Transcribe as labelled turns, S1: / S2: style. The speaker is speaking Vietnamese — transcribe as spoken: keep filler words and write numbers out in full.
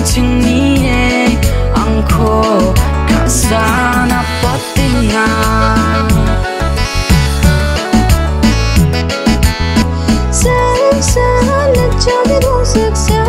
S1: tingnie angko kasana potinga
S2: Sen sen le chagi do seksa